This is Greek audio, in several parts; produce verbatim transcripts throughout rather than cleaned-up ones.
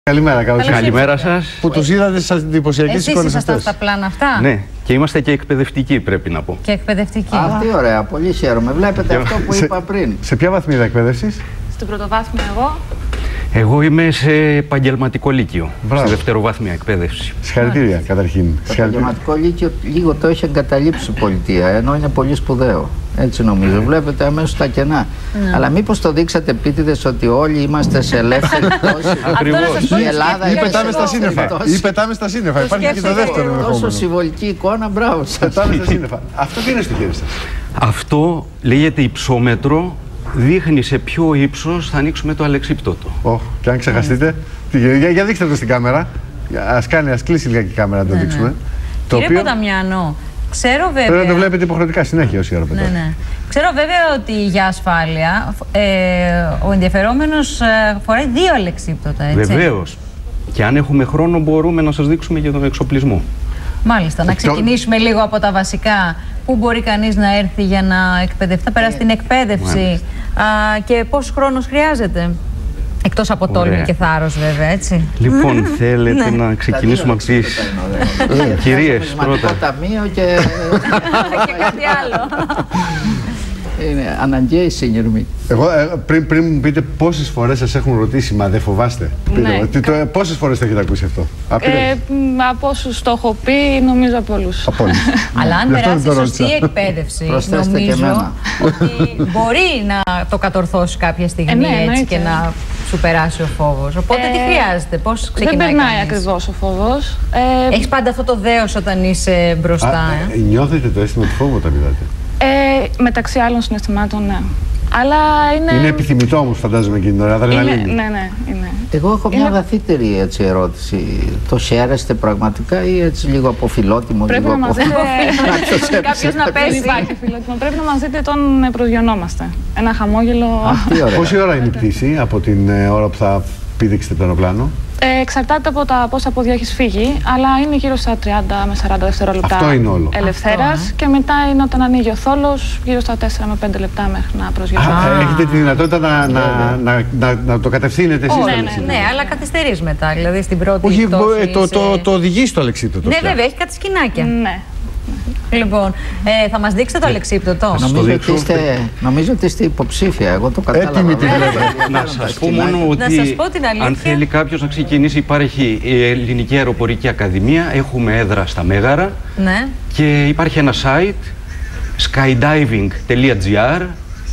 Καλημέρα, καλώς ήρθατε. Καλημέρα σας. Που τους είδατε στις εντυπωσιακές εικόνες Εσείς ήσασταν αυτές. στα πλάνα αυτά. Ναι, και είμαστε και εκπαιδευτικοί, πρέπει να πω. Και εκπαιδευτικοί. Α, τι ωραία, πολύ χαίρομαι. Βλέπετε αυτό που σε, είπα πριν. Σε ποια βαθμίδα εκπαίδευσης? Στην πρωτοβάθμια εγώ. Εγώ είμαι σε επαγγελματικό λύκειο, Μπράβο. σε δευτεροβάθμια εκπαίδευση. Συγχαρητήρια, καταρχήν. Το επαγγελματικό λύκειο λίγο το έχει εγκαταλείψει η πολιτεία, ενώ είναι πολύ σπουδαίο. Έτσι νομίζω. Βλέπετε αμέσως τα κενά. Ναι. Αλλά μήπως το δείξατε επίτηδες ότι όλοι είμαστε σε ελεύθερη πτώση. Ακριβώς. Η Ελλάδα Ή είναι πετάμε σε στα σύννεφα. πτώση. Ή πετάμε στα σύννεφα. Το Υπάρχει και το σκέφτομαι. δεύτερο Τόσο ενδεχόμενο. συμβολική εικόνα, μπράβο σας. Πετάμε στα σύννεφα. Αυτό τι είναι στο χέρι σας? Αυτό λέγεται υψόμετρο, δείχνει σε ποιο ύψος θα ανοίξουμε το αλεξίπτωτο. Ωχ, και αν ξεχαστείτε. τι γίνεται? Για, για δείξτε το στην κάμερα. Ας κάνει, ας κλείσει λίγα και η κάμερα να το Ναι, δείξουμε. ναι. Το Κύριε οποίο Ποταμιανό, ξέρω βέβαια. πρέπει να το βλέπετε υποχρεωτικά συνέχεια όση ώρα Ναι, πετάει. ναι. Ξέρω βέβαια ότι για ασφάλεια ε, ο ενδιαφερόμενος ε, φοράει δύο αλεξίπτωτα, έτσι. Βεβαίως. Και αν έχουμε χρόνο μπορούμε να σας δείξουμε και τον εξοπλισμό. Μάλιστα, να ξεκινήσουμε λίγο από τα βασικά. Πού μπορεί κανείς να έρθει για να εκπαιδευτεί, να περάσει την εκπαίδευση α, και πόσος χρόνος χρειάζεται. Εκτός από τόλμη Ωραία. και θάρρος βέβαια, έτσι. Λοιπόν, θέλετε να ξεκινήσουμε από τις κυρίες Συμπληρωματικό πρώτα. ταμείο και. Και κάτι άλλο. Είναι αναγκαίοι συνειρμοί. Εγώ ε, πριν, πριν μου πείτε πόσες φορές σας έχουν ρωτήσει, μα δεν φοβάστε. Πείτε Ναι. μου, τι- το- πόσες φορές το έχετε ακούσει αυτό? Άπειρες. Ε, μ, από όσους το έχω πει, νομίζω από όλους. Από όλους. Αλλά αν Γι' αυτό περάσει δεν το σωστή ρώτησα. εκπαίδευση, Προσθέστε και νομίζω εμένα. ότι μπορεί να το κατορθώσει κάποια στιγμή Ε, ναι, έτσι εννοείται. και να σου περάσει ο φόβος. Οπότε τι Ε, χρειάζεται, πώς Δεν ξεκινάει περνάει κανείς. ακριβώς ο φόβος. Ε, Έχεις πάντα αυτό το δέος όταν είσαι μπροστά. Α, ε. ε, νιώθετε το αίσθημα του φόβου όταν μιλάτε? ε, μεταξύ άλλων συναισθημάτων, ναι. Αλλά είναι... Είναι επιθυμητό όμως, φαντάζομαι, εκείνη την ώρα. είναι, Αδρεναλίνη. ναι, ναι, είναι. Εγώ έχω μια Είναι- βαθύτερη έτσι, ερώτηση. Το χαίρεστε πραγματικά ή έτσι λίγο από φιλότιμο, Πρέπει λίγο να μας από. δείτε... Κάποιος να Δεν πέσει. υπάρχει φιλότιμο. Πρέπει να μας δείτε όταν ε, προσγειωνόμαστε. Ένα χαμόγελο... Α, τι ωραία. Πόση ώρα είναι η πτήση από την ε, ώρα που θα πήδηξετε το αεροπλάνο? Ε, εξαρτάται από τα πόσα πόδια έχει φύγει, αλλά είναι γύρω στα τριάντα με σαράντα δευτερόλεπτα Αυτό είναι όλο. ελευθέρας. Αυτό, ε. Και μετά είναι όταν ανοίγει ο θόλος, γύρω στα τέσσερα με πέντε λεπτά μέχρι να προσγειώσει. Α, ε, έχετε τη δυνατότητα να, να, να, να, να το κατευθύνετε εσείς Ω, το ναι, ναι, αλεξίπτωτο? Ναι, αλλά καθυστερείς μετά, δηλαδή στην πρώτη Όχι, πτώση μπο- ε, το, το, είσαι- το οδηγεί στο αλεξίπτωτο. Ναι, πια. βέβαια, έχει κάτι σκηνάκια. Ναι. Λοιπόν, ε, θα μας δείξετε το αλεξίπτωτο. το Νομίζω ότι, δείξω. είστε, νομίζω ότι είστε υποψήφια. Εγώ το κατάλαβα. Έτοιμη τη βέβαια. βλέπω. Να σας πω μόνο Να σας ότι πω την αλήθεια. αν θέλει κάποιος να ξεκινήσει, υπάρχει η Ελληνική Αεροπορική Ακαδημία, έχουμε έδρα στα Μέγαρα Ναι, και υπάρχει ένα site skydiving τελεία gr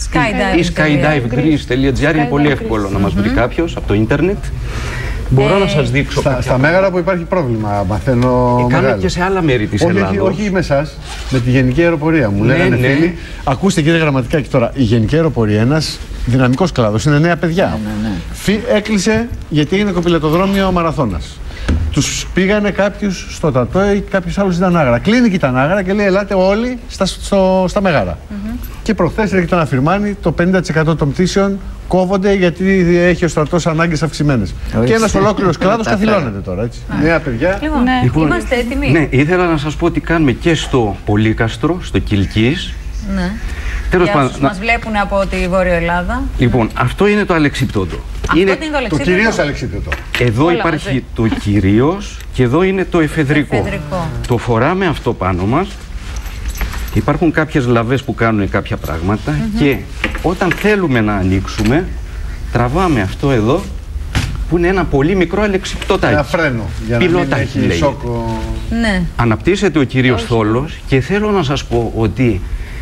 ή skydiving. skydivegreece τελεία gr, είναι πολύ Skydivegreece. εύκολο να μας βρει κάποιος από το ίντερνετ. Μπορώ Ε, να σας δείξω Στα, κάποια στα Μέγαρα που υπάρχει πρόβλημα, μαθαίνω. Κάνουμε μεγάλο. και σε άλλα μέρη της όχι, όχι, Ελλάδος. όχι με εσά, με τη Γενική Αεροπορία. Μου Ναι, λέγανε ναι. φίλοι. Ακούστε κύριε Γραμματικά και τώρα. Η Γενική Αεροπορία, ένα δυναμικό κλάδο, είναι νέα παιδιά. Ναι, ναι. Φυ- Έκλεισε γιατί έγινε κοπηλατοδρόμιο μαραθώνα. Του πήγανε κάποιου στο Τατό ή κάποιου άλλου στην Τανάγρα. Κλείνει και η Τανάγρα και λέει: Ελάτε όλοι στα, στο, στα Μεγάρα. Και προχθέ έρχεται το αναφηρμάνι, το πενήντα τοις εκατό των πτήσεων κόβονται γιατί έχει ο στρατό ανάγκε αυξημένε. Και ένα ολόκληρο κλάδο καθυλώνεται τώρα. Έτσι. Νέα παιδιά. Λοιπόν, Ναι. Λοιπόν, είμαστε έτοιμοι. Ναι, ήθελα να σας πω τι κάνουμε και στο Πολύκαστρο, στο Κιλκής. Ναι. Τέλος Για πάντων, όσους να- μας βλέπουν από τη Βόρεια Ελλάδα. Λοιπόν, αυτό είναι το αλεξίπτωτο. Αυτό είναι το Το αλεξίπτωτο. κυρίω αλεξίπτωτο. Εδώ Όλα υπάρχει μαζί. το κυρίως και εδώ είναι το εφεδρικό. εφεδρικό. Το φοράμε αυτό πάνω μας. Υπάρχουν κάποιες λαβές που κάνουν κάποια πράγματα και όταν θέλουμε να ανοίξουμε, τραβάμε αυτό εδώ που είναι ένα πολύ μικρό Ένα αλεξιπτωτάκι. φρένο για να μην Πιλωτάκι έχει λέγεται. σόκο. Ναι. Αναπτύσσεται ο κυρίως θόλος και θέλω να σας πω ότι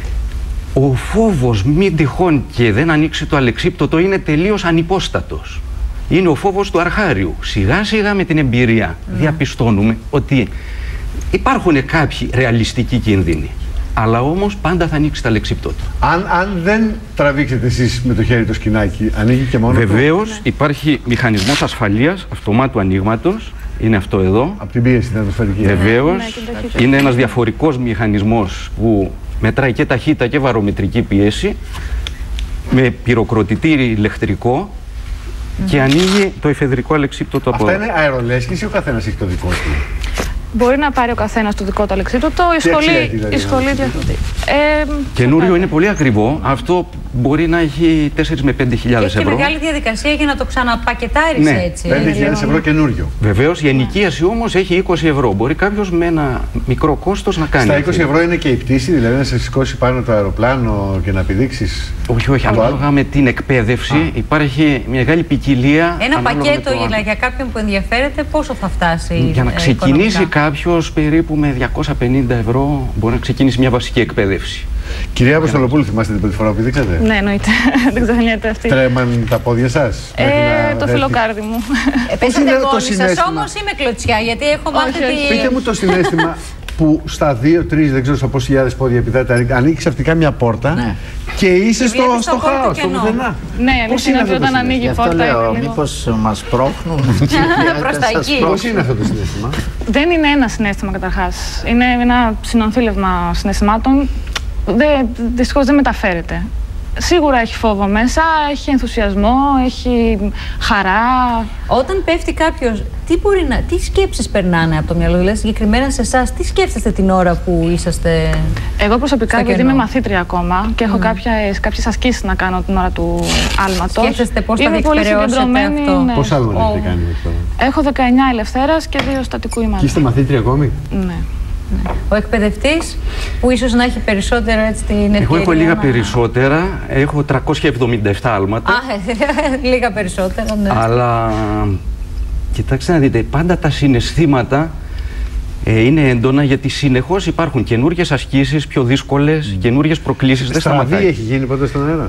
ο φόβος μην τυχόν και δεν ανοίξει το αλεξίπτωτο είναι τελείως ανυπόστατος. Είναι ο φόβος του αρχάριου. Σιγά σιγά με την εμπειρία διαπιστώνουμε ότι υπάρχουν κάποιοι ρεαλιστικοί κίνδυνοι. Αλλά όμως πάντα θα ανοίξει το αλεξίπτωτο. Αν, αν δεν τραβήξετε εσείς με το χέρι το σκηνάκι, ανοίγει και μόνο του. Βεβαίως υπάρχει μηχανισμός ασφαλείας αυτομάτου ανοίγματος. Είναι αυτό εδώ. Από την πίεση την ατμοσφαιρική. Βεβαίως, Ναι, και την ταχύτητα. είναι ένας διαφορικός μηχανισμός που μετράει και ταχύτητα και βαρομετρική πίεση με πυροκροτητήρι ηλεκτρικό και ανοίγει το εφεδρικό αλεξίπτωτο από Αυτά εδώ. είναι αερολέσχες ή ο καθένας έχει το δικό του? Μπορεί να πάρει ο καθένας το δικό του αλεξίπτωτο. Η Τι αξία σχολή, έχει, δηλαδή, η σχολή ένα δια- ε, Καινούριο είναι πολύ ακριβό. Αυτό μπορεί να έχει τέσσερις με πέντε χιλιάδες ευρώ. Έχει και μεγάλη διαδικασία για να το ξαναπακετάρεις, ναι. έτσι. πέντε χιλιάδες ευρώ καινούριο. Βεβαίως η ενοικίαση όμως έχει είκοσι ευρώ. Μπορεί κάποιος με ένα μικρό κόστος να κάνει. Στα είκοσι ευρώ είναι και η πτήση, δηλαδή να σε σηκώσει πάνω το αεροπλάνο και να πηδήξεις. Όχι, όχι. Ανάλογα με την εκπαίδευση Α. υπάρχει μεγάλη ποικιλία. Ένα πακέτο για, για κάποιον που ενδιαφέρεται, πόσο θα φτάσει? Για να ξεκινήσει κάποιος περίπου με διακόσια πενήντα ευρώ μπορεί να ξεκινήσει μια βασική εκπαίδευση. Κυρία Αποστολοπούλου, θυμάστε την πρώτη φορά που πηδήξατε? Ναι, εννοείται. Δεν ξεχνιέται αυτή. Τρέμαν τα πόδια σας? Ε, να... Το φιλοκάρδι μου. Ε, Πέσατε μόνοι σας όμως ή με κλωτσιά? Γιατί έχω μάθει τη... Πείτε μου το συναίσθημα που στα δύο τρία, δεν ξέρω στα πόσες χιλιάδες πόδια πηδάτε, ανοίγει ξαφνικά μια πόρτα ναι. και είσαι και στο, στο χάος, στο πουθενά. Ναι, πώς είναι αυτό όταν ανοίγει η πόρτα? Αυτό λέω, μήπως μας πρόχνουν προς τα εκεί. Πώς είναι αυτό το συναίσθημα? Δεν είναι ένα συναίσθημα καταρχάς. Είναι ένα συνονθήλευμα συναισθημάτων. Δυστυχώς δεν μεταφέρεται. Σίγουρα έχει φόβο μέσα, έχει ενθουσιασμό, έχει χαρά. Όταν πέφτει κάποιος, τι, μπορεί να, τι σκέψεις περνάνε από το μυαλό, δηλαδή συγκεκριμένα σε εσάς, τι σκέφτεστε την ώρα που είσαστε? Εγώ προσωπικά, επειδή είμαι μαθήτρια ακόμα και έχω mm. κάποιες, κάποιες ασκήσεις να κάνω την ώρα του άλματος. Σκέφτεστε πώς θα διεκπαιρεώσετε αυτό? Ναι. Πώς άλμα oh. έχετε κάνει αυτό? Έχω δεκαεννιά ελευθέρας και δύο στατικού ημάδου. Και είστε μαθήτρια ακόμη? Ναι. Ναι. Ο εκπαιδευτής που ίσως να έχει περισσότερα έτσι την ευκαιρία. Εγώ έχω λίγα να... περισσότερα, έχω τριακόσια εβδομήντα επτά άλματα. Α, λίγα περισσότερα, ναι. Αλλά κοιτάξτε να δείτε, πάντα τα συναισθήματα ε, είναι έντονα γιατί συνεχώς υπάρχουν καινούργιες ασκήσεις, πιο δύσκολες, mm. καινούργιες προκλήσεις. Δεν σταματάει. Στραβή έχει γίνει ποτέ στον αέρα?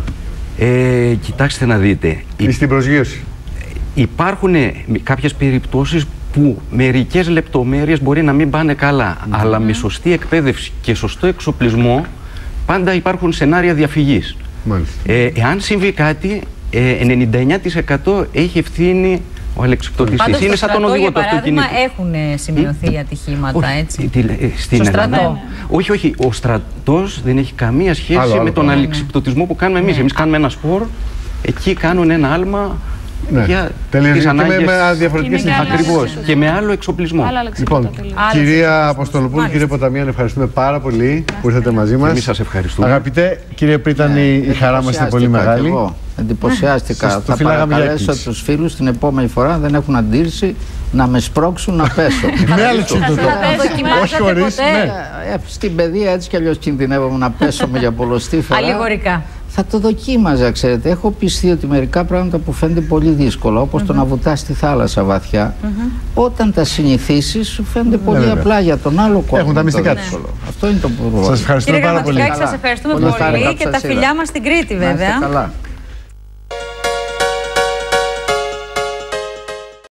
Ε, κοιτάξτε να δείτε. Ή στην προσγείωση? Υπάρχουν κάποιες περιπτώσεις που μερικές λεπτομέρειες μπορεί να μην πάνε καλά, mm. αλλά με σωστή εκπαίδευση και σωστό εξοπλισμό πάντα υπάρχουν σενάρια διαφυγής. Ε, εάν συμβεί κάτι, ε, ενενήντα εννιά τοις εκατό έχει ευθύνη ο αλεξιπτωτιστής. Είναι σαν τον οδηγό του αυτοκινήτου. Έχουν σημειωθεί ατυχήματα, όχι, έτσι. Τι, στην στο στρατό. Ναι. Όχι, όχι. Ο στρατός δεν έχει καμία σχέση άλλο, με άλλο, τον ναι, αλεξιπτωτισμό που κάνουμε εμείς. Ναι. Εμείς κάνουμε ένα σπορ, εκεί κάνουν ένα άλμα. Ναι. Για τις ανάγκες, και με, με διαφορετικές συνθήκες. Ακριβώς. Και με άλλο εξοπλισμό. Λοιπόν, κυρία Αποστολοπούλου, κύριε Ποταμίαν, ευχαριστούμε πάρα πολύ που ήρθατε μαζί μας. Εμείς σας ευχαριστούμε. Αγαπητέ κύριε Πρίτανη, η χαρά μας είναι πολύ μεγάλη. Εγώ. Εντυπωσιάστηκα. Θα παρακαλέσω τους φίλους την επόμενη φορά, δεν έχουν αντίρρηση, να με σπρώξουν να πέσω. Με άλλο τσίπτωτο. Όχι χωρίς. Στην παιδεία έτσι κι αλλιώς κινδυνεύομαι να πέσω για πολλωστή φορά. Αλληγορικά. Θα το δοκίμαζα, ξέρετε. Έχω πιστεί ότι μερικά πράγματα που φαίνονται πολύ δύσκολα, όπως mm -hmm. το να βουτάς στη θάλασσα βαθιά, mm -hmm. όταν τα συνηθίσεις σου φαίνονται mm -hmm. πολύ απλά για τον άλλο κόσμο. Έχουν τα μυστικά τους. Ναι. Αυτό είναι το πρόβλημα. Σας ευχαριστούμε πάρα πολύ. Κύριε Γραμματικάκη, σας ευχαριστούμε πολύ, πολύ και τα φιλιά μας στην Κρήτη βέβαια.